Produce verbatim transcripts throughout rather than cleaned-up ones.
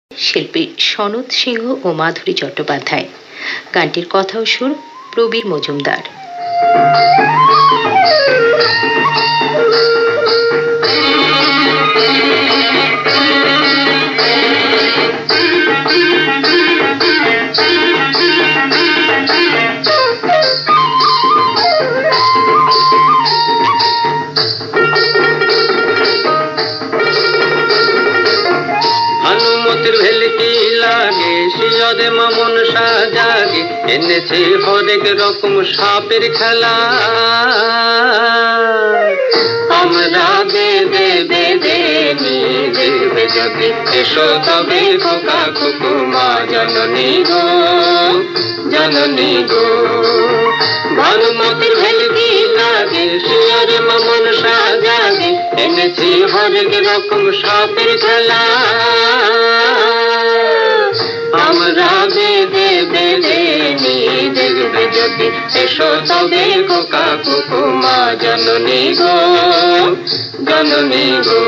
শিল্পী সনৎ সিংহ ও মাধুরী চট্টোপাধ্যায়। গানটির কথা ও সুর প্রবীর মজুমদার। হানুমতির ভেলকি লাগে শিয়রে মামন সাজাগে, এনেছে হরেক রকম সাপের খেলা। আমরা বেদে বেদে নিয়ে দেখবে যদি এসো তবে খোকা খুকু মা জননী গো, জননী গো। ভানুমতির ভেলকি লাগে শিয়রে মামন সাজাগে, এনেছি হরেক রকম সাপের খেলা। আমরা বেদে বেদে নিয়ে দেখবে যদি এসো তবে খোকা খুকু মা জননী গো, জননী গো।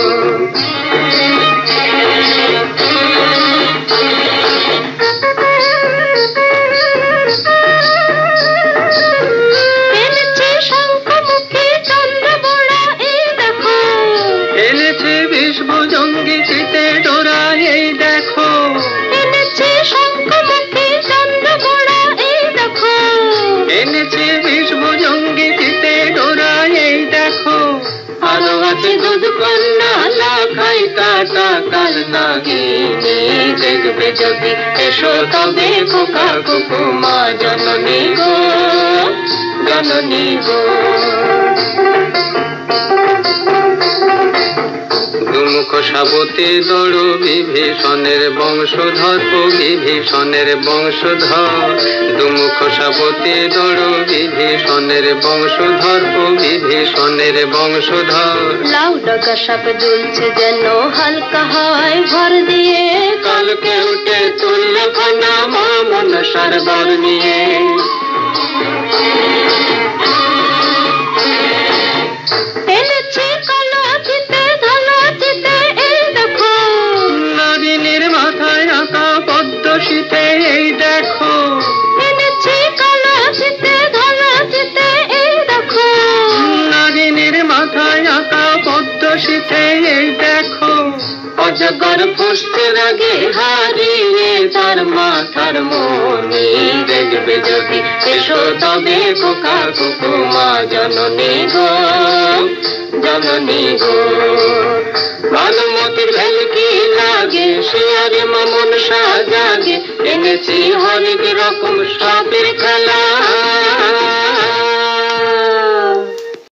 বিশ্বজঙ্গি চিতে ডোরা এই দেখো, এনেছে শঙ্খমুখী চন্দ্রবোড়া এই দেখো, এনেছে বিশ্বজঙ্গি চিতে ডোরা এই দেখো। আরো আছে দুধ কন্যা লাখাই কাটা কাল নাগিনী, দেখবে যদি এসো তবে খোকা খুকু মা জননী গো, জননী গো। দুমুখ সাবতে দড় বিভীষণের বংশধর, ও বিভীষণের বংশধর। দুমুখ সাবতে দড় বিভীষণের বংশধর, ও বিভীষণের বংশধর। লাউ ডাকা সাপ দুলছে যেন হালকা হয় ভর দিয়ে, কালকে উঠে তুললে ফানা মা মনসার বর নিয়ে। শীতে এই দেখো, এনেছি কালো চিতে ধলা চিতে এই দেখো, নাগিনীর মাথায় আঁকা পদ্ম শীতে এই দেখো। অজগর ফুসতে আগে হারিয়ে তার মাথার মনি, দেখবে যদি এসো তবে খোকা খুকু মা জননী গো, জননী গো। ভানুমতির ভেলকি লাগে শিয়রে মামন সাজাগে, এনেছি হরেক রকম